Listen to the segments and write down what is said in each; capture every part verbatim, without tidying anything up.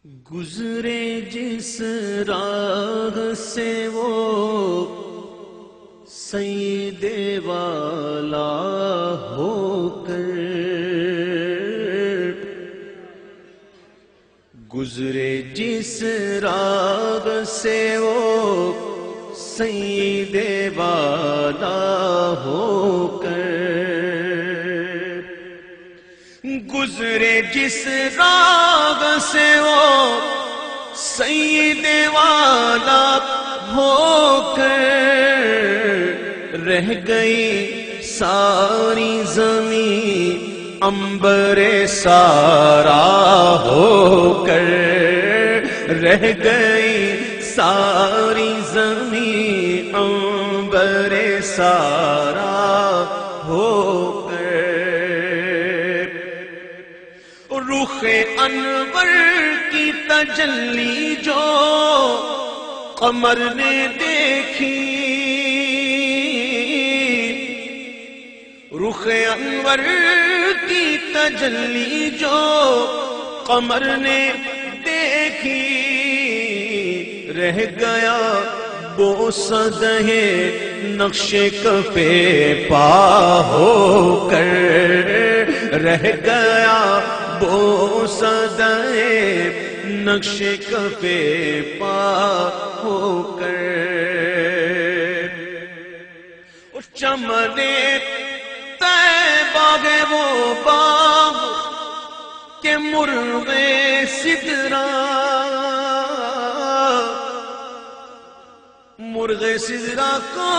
گزرے جس راہ سے وہ سید والا ہو کر، گزرے جس راہ سے وہ سید والا ہو کر، گزرے جس راہ سے وہ سید والا ہو کر، رہ گئی ساری زمین عنبر سارا ہو کر، رہ گئی ساری زمین عنبر سارا ہو کر، رخ انور کی تجلی جو قمر نے دیکھی، رخ انور کی تجلی جو قمر نے دیکھی، رہ گیا بوسدہ نقش کف پا ہو کر، رہ گیا بوسدہ نقش کف پا ہو کر، اس چمن طیبہ ہے وہ باغ کہ مرغ سدرا، مرغ سدرا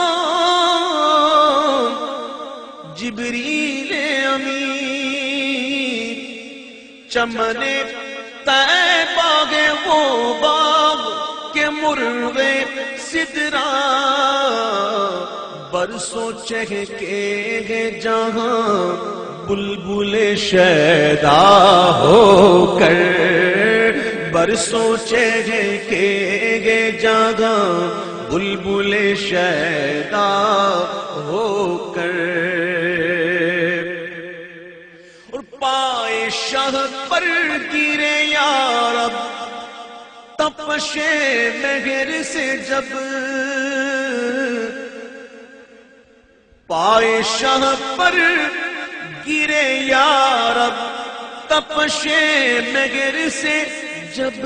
کون؟ جبریل امین، چمن طیبہ ہے وہ باغ کہ مرغ سدرا، برسوں چہکے گے جہاں بلبل شیدا ہو کر، برسوں چہکے گے جہاں بلبل شیدا ہو کر، اور پائے شاہ پر گرے یا رب تپش مہر سے جب، پائے شاہ پر گرے یا رب تپش مہر سے جب،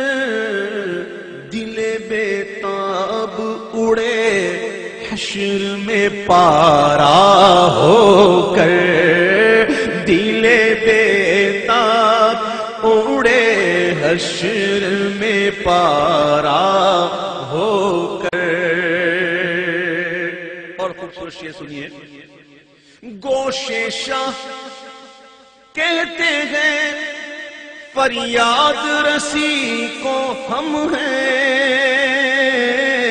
دل بے تاب اڑے حشر میں پارا ہو کر، دل بے تاب اڑے حشر میں پارا ہو کر، اور خوبصورت شعر سنیے، گوش شاہ کہتے ہیں فریاد رسی کو ہم ہیں،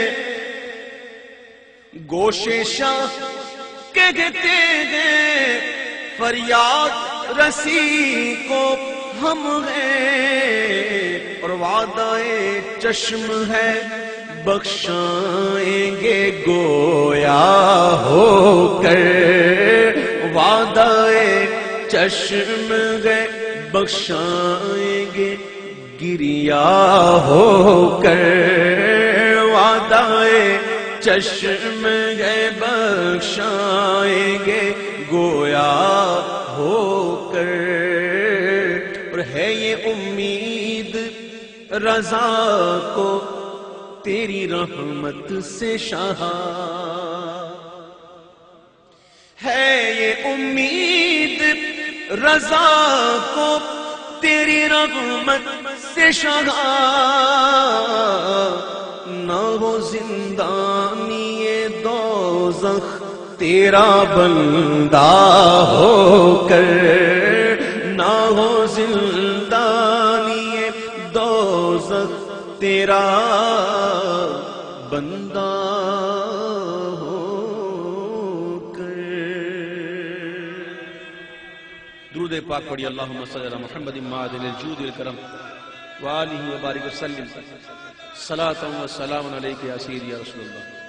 گوش شاہ کہتے ہیں فریاد رسی کو ہم ہیں، اور وعدہ چشم ہے بخشائیں گے گویا ہو کر، وعدہ چشم ہے بخشائیں گے گریا ہو کر، وعدہ چشم ہے بخشائیں گے گویا ہو کر، اور ہے یہ امید رضا کو تیری رحمت سے شاہ، ہے یہ امید رضا کو تیری رحمت سے شاہ، نہ ہو زندانی دوزخ تیرا بندہ ہو کر، نہ ہو زندانی دوزخ تیرا بندہ ہو کر۔ درود پاک پڑھی، اللہم صلی علی محمد معدن الجود والکرم وآلہ وبارک وسلم، صلاۃ و سلام علیک یا سیدی یا رسول اللہ۔